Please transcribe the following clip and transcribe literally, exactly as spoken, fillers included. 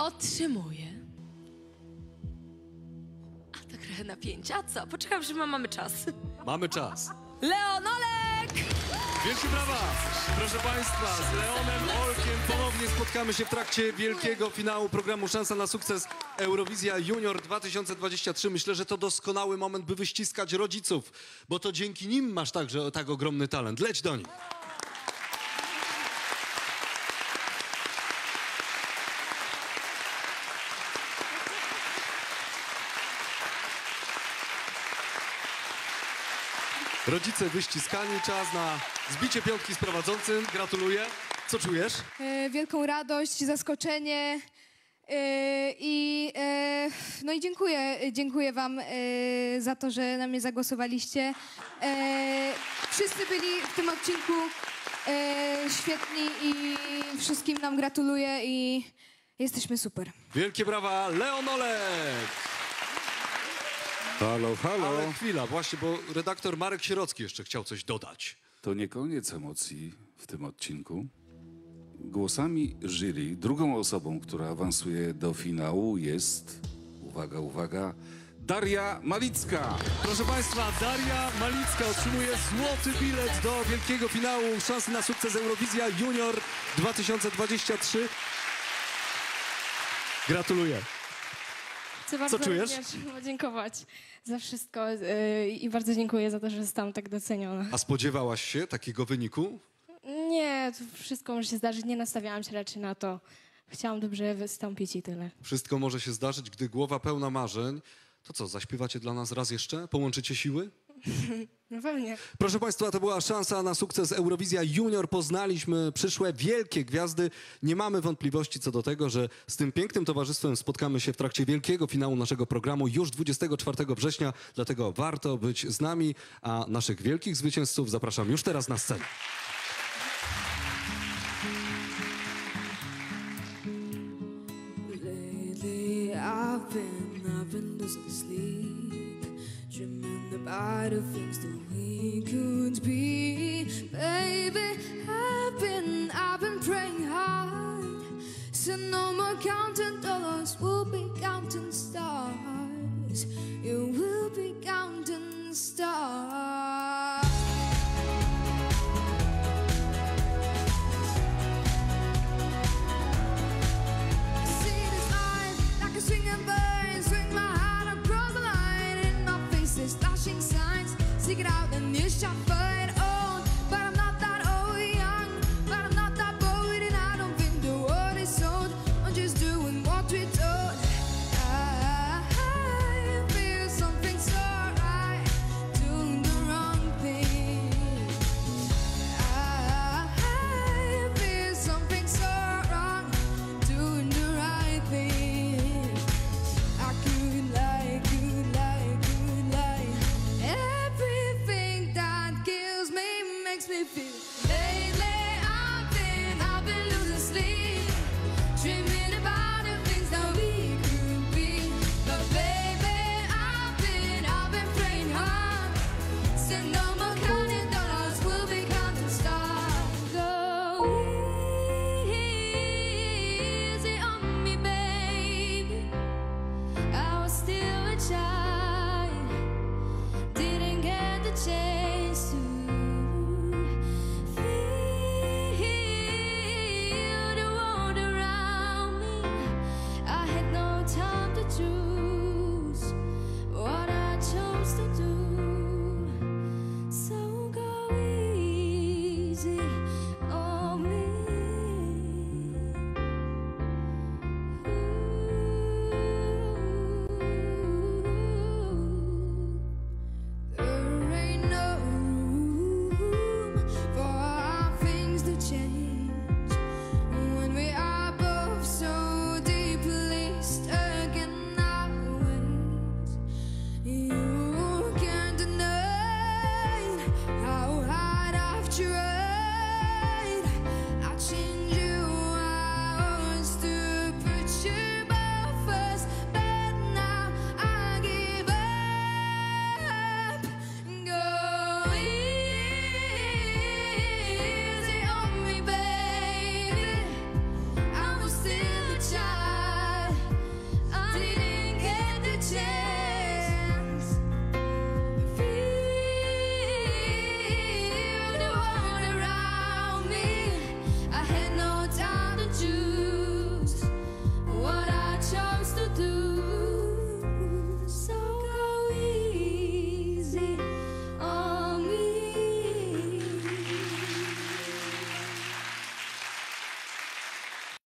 otrzymuje... A, tak trochę napięcia. A co? Poczekam, że ma, mamy czas. Mamy czas. Leon Olek! Wielkie brawa! Proszę Państwa, z Leonem Olkiem ponownie spotkamy się w trakcie wielkiego finału programu Szansa na sukces Eurowizja Junior dwa tysiące dwadzieścia trzy. Myślę, że to doskonały moment, by wyściskać rodziców, bo to dzięki nim masz także tak ogromny talent. Leć do nich. Rodzice wyściskani, czas na zbicie piątki z prowadzącym. Gratuluję. Co czujesz? E, wielką radość, zaskoczenie e, i e, no i dziękuję, dziękuję wam e, za to, że na mnie zagłosowaliście. E, wszyscy byli w tym odcinku e, świetni i wszystkim nam gratuluję i jesteśmy super. Wielkie brawa, Leon Olek! Halo, halo. Ale chwila, właśnie, bo redaktor Marek Sierocki jeszcze chciał coś dodać. To nie koniec emocji w tym odcinku. Głosami jury drugą osobą, która awansuje do finału jest, uwaga, uwaga, Daria Malicka. Proszę Państwa, Daria Malicka otrzymuje złoty bilet do wielkiego finału Szansy na sukces Eurowizja Junior dwa tysiące dwadzieścia trzy. Gratuluję. Chcę bardzo Co czujesz? również podziękować za wszystko yy, i bardzo dziękuję za to, że zostałam tak doceniona. A spodziewałaś się takiego wyniku? Nie, to wszystko może się zdarzyć, nie nastawiałam się raczej na to. Chciałam dobrze wystąpić i tyle. Wszystko może się zdarzyć, gdy głowa pełna marzeń. To co, zaśpiewacie dla nas raz jeszcze? Połączycie siły? No pewnie. Proszę Państwa, to była szansa na sukces Eurowizja Junior. Poznaliśmy przyszłe wielkie gwiazdy. Nie mamy wątpliwości co do tego, że z tym pięknym towarzystwem spotkamy się w trakcie wielkiego finału naszego programu już dwudziestego czwartego września. Dlatego warto być z nami, a naszych wielkich zwycięzców zapraszam już teraz na scenę. Lately I've been, I've been losing sleep, dreaming about the things that we could be. Baby, I've been, I've been praying hard, so no more counting dollars, we'll be counting stars. You will be counting stars.